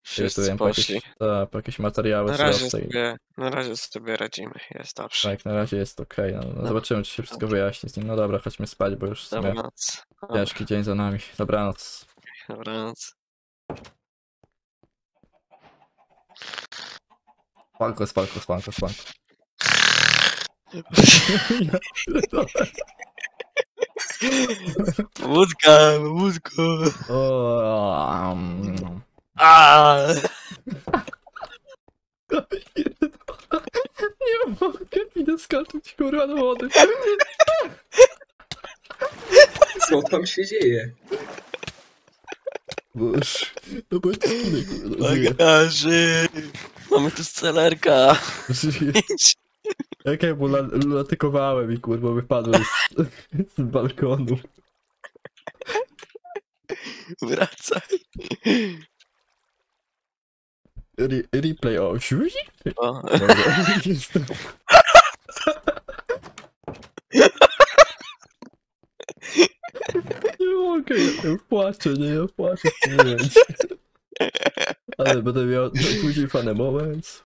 Wszyscy po jakieś, poszli. po jakieś materiały surowce. Na razie sobie radzimy, jest dobrze. Tak, na razie jest okej. No, zobaczymy, czy się wszystko wyjaśni z nim. No dobra, chodźmy spać, bo już w sumie Dobranoc. ciężki dzień za nami. Dobranoc. Dobranoc. Spanko, spanko, spanko, spanko. Łódka. O, nie mogę, idę skaczyć, kurwa, do wody. Co tam się dzieje? Boż, no bo Bagaży! Mamy tu scelerka. jak ja mu latykowałem i kurwa wypadłem z balkonu. Wracaj. Replay, o, O. dobra, jestem. Nie mogę, ja płaczę, nie, ja płaczę w tym momencie. Ale będę miał później funny moments.